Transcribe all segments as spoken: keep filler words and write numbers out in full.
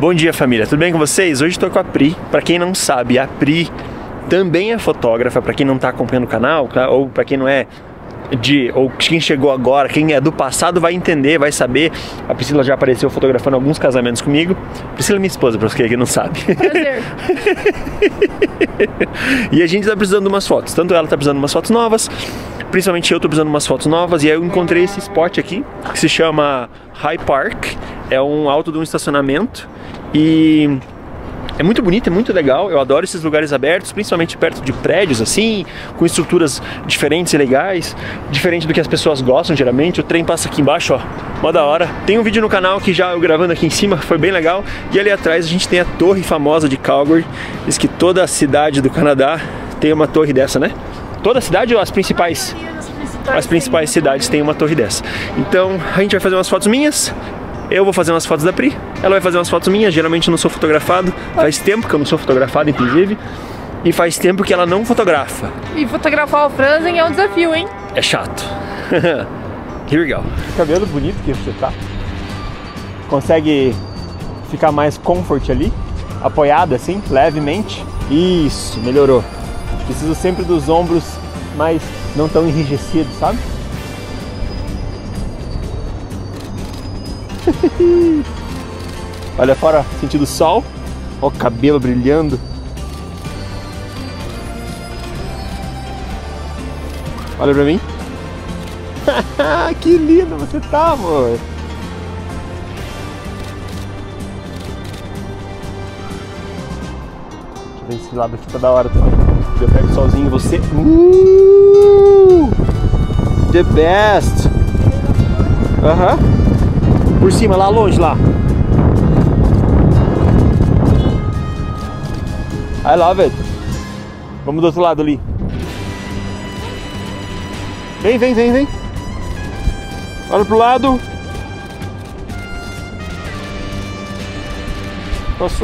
Bom dia, família, tudo bem com vocês? Hoje estou com a Pri. Para quem não sabe, a Pri também é fotógrafa. Para quem não está acompanhando o canal, ou para quem não é de, ou quem chegou agora, quem é do passado vai entender, vai saber. A Priscila já apareceu fotografando alguns casamentos comigo. Priscila é minha esposa, para você que não sabe. Prazer. E a gente está precisando de umas fotos. Tanto ela está precisando de umas fotos novas, principalmente eu estou precisando de umas fotos novas. E aí eu encontrei esse spot aqui, que se chama High Park. É um alto de um estacionamento e é muito bonito, é muito legal. Eu adoro esses lugares abertos, principalmente perto de prédios assim, com estruturas diferentes e legais, diferente do que as pessoas gostam geralmente. O trem passa aqui embaixo, ó, mó da hora. Tem um vídeo no canal que já eu gravando aqui em cima, foi bem legal. E ali atrás a gente tem a torre famosa de Calgary. Diz que toda a cidade do Canadá tem uma torre dessa, né? Toda a cidade ou as principais? As principais cidades têm uma torre dessa. Então a gente vai fazer umas fotos minhas. Eu vou fazer umas fotos da Pri, ela vai fazer umas fotos minhas. Geralmente eu não sou fotografado, faz tempo que eu não sou fotografado, inclusive. E faz tempo que ela não fotografa. E fotografar o Franzen é um desafio, hein? É chato. Here we go. Cabelo bonito que você tá. Consegue ficar mais comfort ali, apoiada assim, levemente. Isso, melhorou. Preciso sempre dos ombros mais não tão enrijecidos, sabe? Olha fora, sentindo o sol. Ó, o cabelo brilhando. Olha pra mim. Que lindo você tá, amor. Deixa eu ver esse lado aqui, tá da hora também. Eu pego o solzinho em você. Uh! The best. Aham. Uh-huh. Por cima, lá longe, lá. I love it. Vamos do outro lado ali. Vem, vem, vem, vem. Olha pro lado. Passou.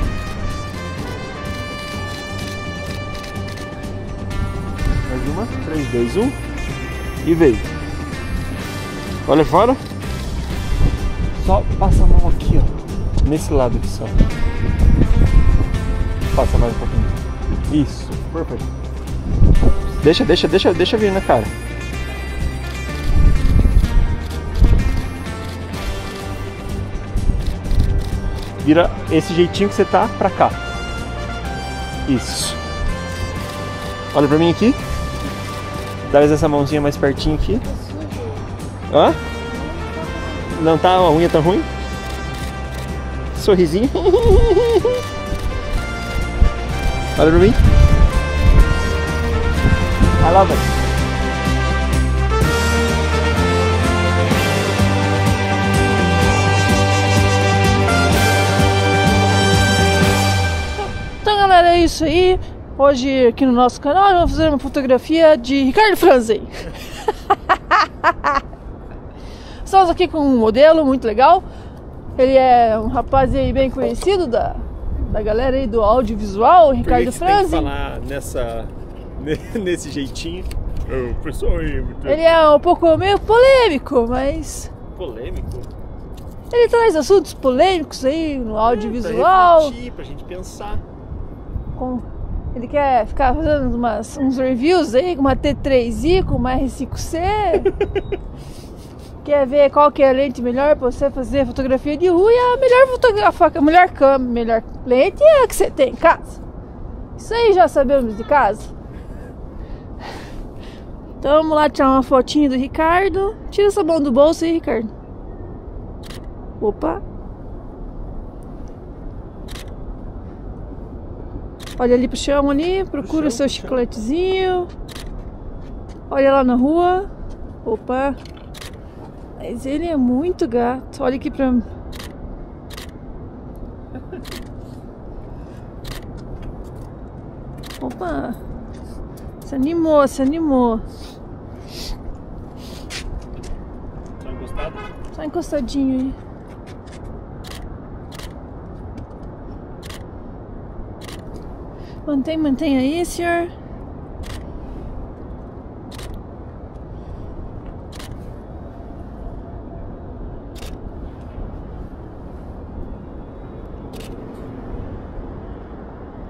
Mais uma. três, dois, um. E veio. Olha fora. Só passa a mão aqui, ó. Nesse lado aqui só. Passa mais um pouquinho. Isso, perfeito. Deixa, deixa, deixa, deixa vir na cara. Vira esse jeitinho que você tá pra cá. Isso. Olha pra mim aqui. Traz essa mãozinha mais pertinho aqui. Hã? Não tá a unha tão ruim? Sorrisinho. Olha pra mim. I love it. Então, galera, é isso aí. Hoje aqui no nosso canal vamos fazer uma fotografia de Ricardo Franzen. Estamos aqui com um modelo muito legal. Ele é um rapaz aí bem conhecido da, da galera aí do audiovisual, o Ricardo Franzen. Tem que falar nessa, nesse jeitinho. Oh, pessoal aí, muito... Ele é um pouco meio polêmico, mas... Polêmico? Ele traz assuntos polêmicos aí no audiovisual. Pra refletir, pra gente pensar. Com... Ele quer ficar fazendo umas, uns reviews aí com uma T três i, com uma R cinco C. Quer ver qual que é a lente melhor para você fazer fotografia de rua, e a melhor fotografia, a melhor câmera, a melhor lente é a que você tem em casa. Isso aí já sabemos de casa. Então vamos lá tirar uma fotinha do Ricardo. Tira essa mão do bolso aí, Ricardo. Opa. Olha ali pro chão ali, procura o seu chicletezinho. Olha lá na rua. Opa. Mas ele é muito gato. Olha aqui pra mim. Opa. Se animou, se animou. Só encostado? Só encostadinho aí. Mantém, mantém aí, senhor.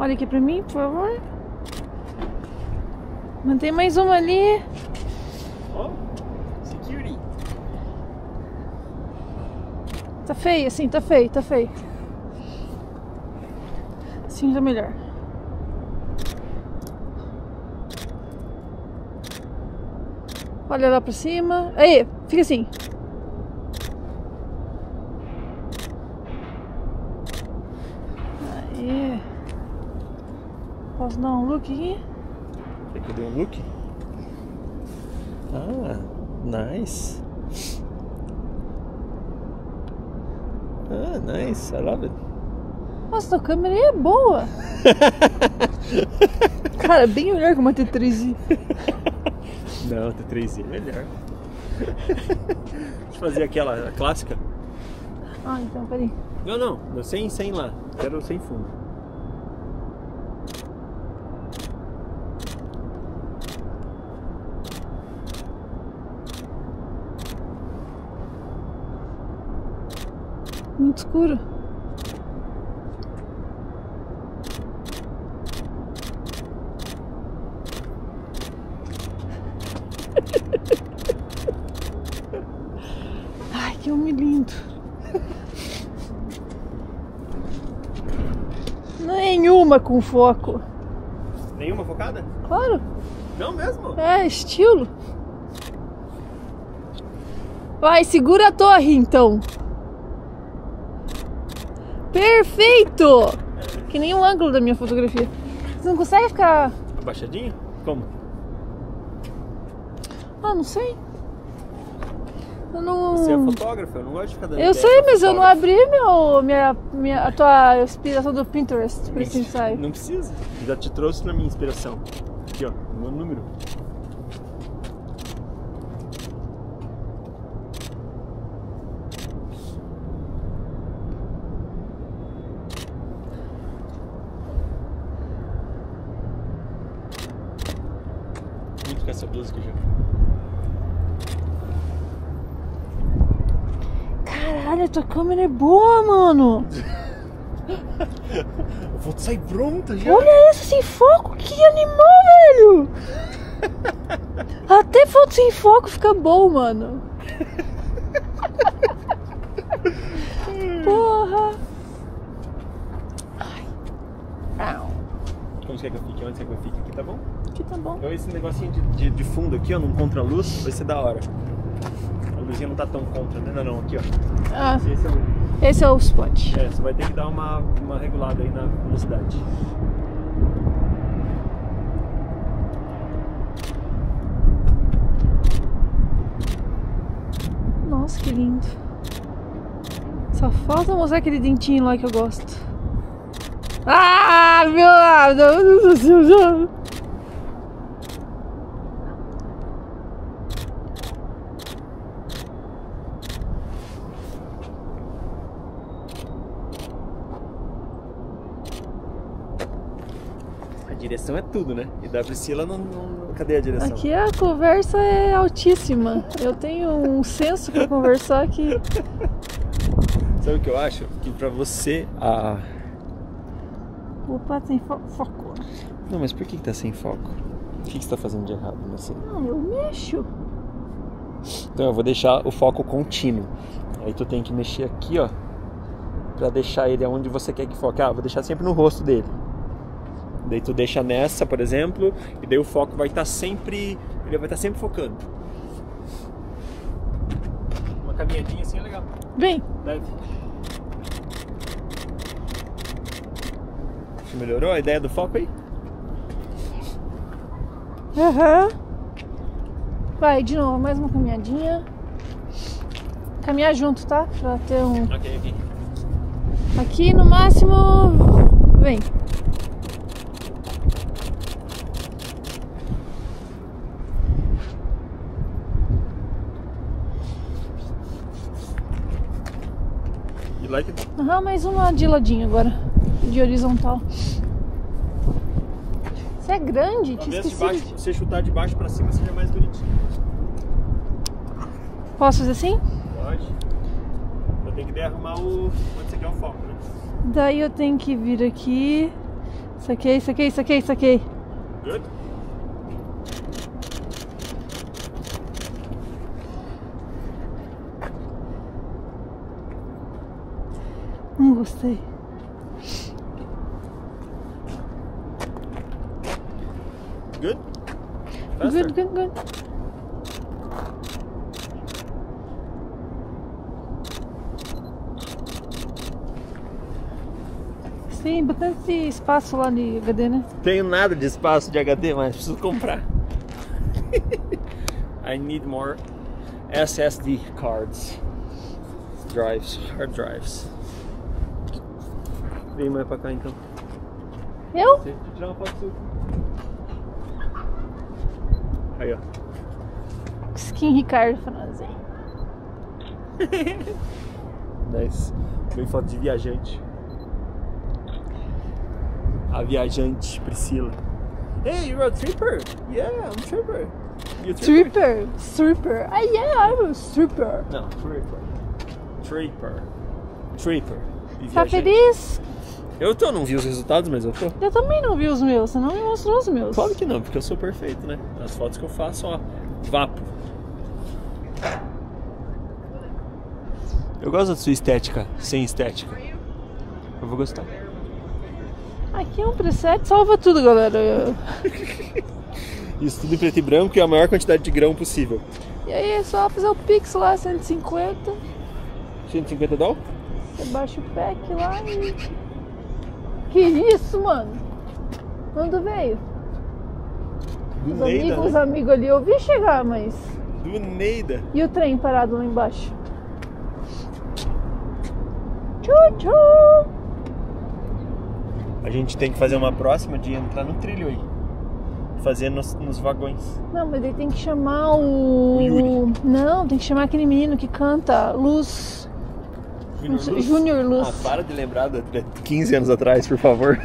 Olha aqui pra mim, por favor. Mantém mais uma ali. Ó, security. Tá feio assim, tá feio, tá feio. Assim tá melhor. Olha lá pra cima. Aí, fica assim. Aí. Posso dar um look aqui? Quer que eu dê um look? Ah, nice. Ah, nice. I love it. Nossa, tua câmera aí é boa. Cara, bem melhor que uma T três i. Não, T três i é melhor. Deixa eu fazer aquela a clássica. Ah, então, peraí. Não, não, não, sem, sem lá. Quero sem fundo. Muito escuro. Ai, que homem lindo. Nenhuma com foco. Nenhuma focada? Claro. Não mesmo? É, estilo. Vai, segura a torre então. Perfeito! Que nem o ângulo da minha fotografia. Você não consegue ficar... Abaixadinho? Como? Ah, não sei. Eu não... Você é fotógrafo, eu não gosto de ficar dando Eu ideia sei, pra mas eu não fotógrafo. abri meu, minha, minha, a tua inspiração do Pinterest pra esse ensaio. Não precisa, já te trouxe na minha inspiração. Aqui ó, o meu número. Muito com essa blusa aqui já. Caralho, a tua câmera é boa, mano. Eu vou sair pronta já. Olha isso sem foco, que animal, velho. Até foto sem foco fica bom, mano. Porra. Ai. Au. Como você quer que eu fique? Onde você quer que eu fique? Aqui tá bom? Aqui tá bom. Então esse negocinho de, de, de fundo aqui, ó, num contra-luz, vai ser da hora. A luzinha não tá tão contra, né? Não, não, aqui ó. Ah, Esse é o... esse é o spot. É, você vai ter que dar uma, uma regulada aí na velocidade. Nossa, que lindo. Só falta mostrar aquele dentinho lá que eu gosto. Ah, meu Deus! A direção é tudo, né? E da Priscila não, não... Cadê a direção? Aqui a conversa é altíssima. Eu tenho um senso pra conversar que... Sabe o que eu acho? Que pra você... a Opa, tem fo foco. Não, mas por que que tá sem foco? O que que você tá fazendo de errado nessa? Não, eu mexo. Então eu vou deixar o foco contínuo. Aí tu tem que mexer aqui, ó, pra deixar ele onde você quer que foque. Ah, vou deixar sempre no rosto dele. Daí tu deixa nessa, por exemplo, e daí o foco vai estar sempre, ele vai estar sempre focando. Uma caminhadinha assim é legal. Vem. Leve. Você melhorou a ideia do foco aí? Aham. Uhum. Vai, de novo, mais uma caminhadinha. Caminhar junto, tá? Pra ter um... Ok, ok. Aqui no máximo... Vem. You like it? Aham, uhum, mais uma de ladinho agora. De horizontal. Você é grande, te Talvez esqueci. de baixo, se você chutar de baixo pra cima seja mais bonitinho. Posso fazer assim? Pode. Eu tenho que daí arrumar o... onde você quer o foco, né? Daí eu tenho que vir aqui, Saquei, saquei, saquei, saquei. Good? Não gostei. Good? Faster? Good, good, good. Tem bastante espaço lá de H D, né? Tenho nada de espaço de H D, mas preciso comprar. I need more S S D cards. Drives, hard drives. Vem mais pra cá então. Eu? Deixa eu tirar uma foto sua. Aí, ó. Skin Ricardo Franzi. Nice. Vem foto de viajante. A viajante Priscila. Hey, you're a tripper? Yeah, I'm a tripper. You a tripper? Stripper, stripper. Ah, yeah, I'm a stripper. Não, tripper. Tripper. Tripper. E Tá viajante. feliz? Eu tô, não vi os resultados, mas eu tô. Eu também não vi os meus, você não me mostrou os meus. Claro que não, porque eu sou perfeito, né? As fotos que eu faço, ó, vapo. Eu gosto da sua estética, sem estética. Eu vou gostar. Aqui é um preset, salva tudo, galera. Isso tudo em preto e branco e a maior quantidade de grão possível. E aí é só fazer o Pix lá, cento e cinquenta. cento e cinquenta dólares? Você baixa o pack lá e... Que isso, mano? Quando veio? Do Os Neida, amigos, os né? amigos ali, eu vi chegar, mas... Do Neida. E o trem parado lá embaixo? Tchu, tchu. A gente tem que fazer uma próxima de entrar no trilho aí. Fazer nos, nos vagões. Não, mas ele tem que chamar o... O Yuri. Não, tem que chamar aquele menino que canta Luz. Junior Luz? Junior Luz. Ah, para de lembrar de quinze anos atrás, por favor.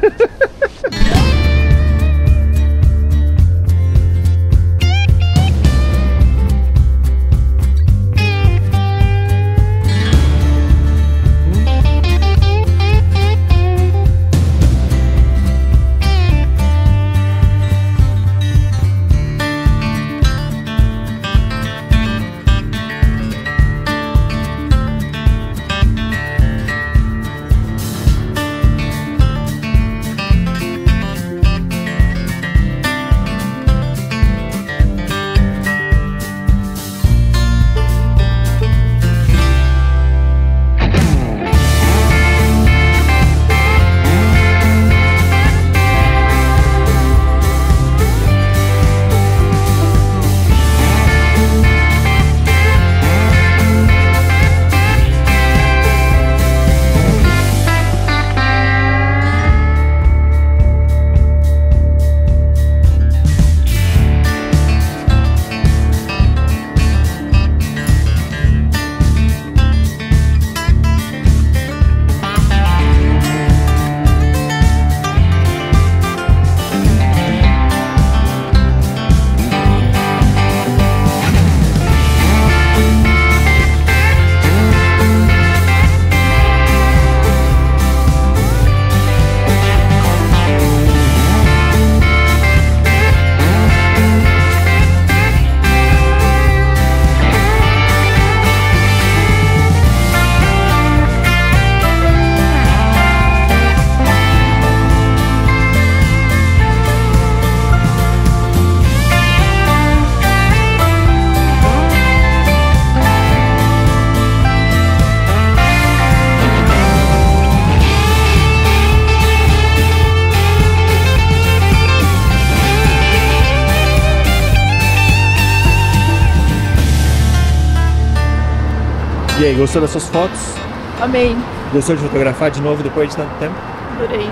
E aí, gostou das suas fotos? Amei. Gostou de fotografar de novo depois de tanto tempo? Adorei.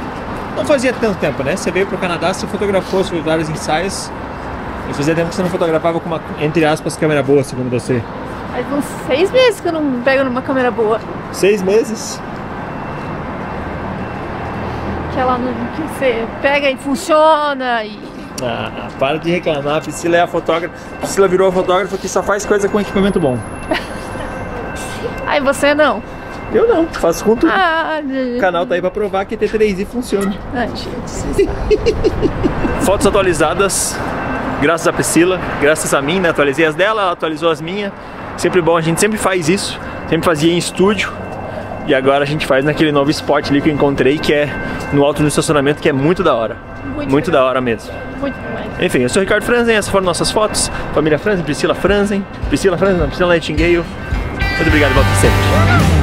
Não fazia tanto tempo, né? Você veio pro Canadá, você fotografou, você fez vários ensaios. Mas fazia tempo que você não fotografava com uma, entre aspas, câmera boa, segundo você. Faz uns seis meses que eu não pego numa câmera boa. Seis meses? Aquela no, que você pega e funciona e... Ah, para de reclamar, a Priscila é a fotógrafa. A Priscila virou a fotógrafa que só faz coisa com equipamento bom. Aí você não. Eu não, faço com tudo. Ah, O canal tá aí pra provar que T três i funciona. ai, gente, vocês sabem. Fotos atualizadas, graças a Priscila, graças a mim, né? Atualizei as dela, ela atualizou as minhas. Sempre bom, a gente sempre faz isso. Sempre fazia em estúdio. E agora a gente faz naquele novo spot ali que eu encontrei, que é no alto do estacionamento, que é muito da hora. Muito, muito da hora mesmo. Muito demais. Enfim, eu sou o Ricardo Franzen, essas foram nossas fotos. Família Franzen, Priscila Franzen. Priscila Franzen, não, Priscila Nightingale. Muito obrigado, volta sempre.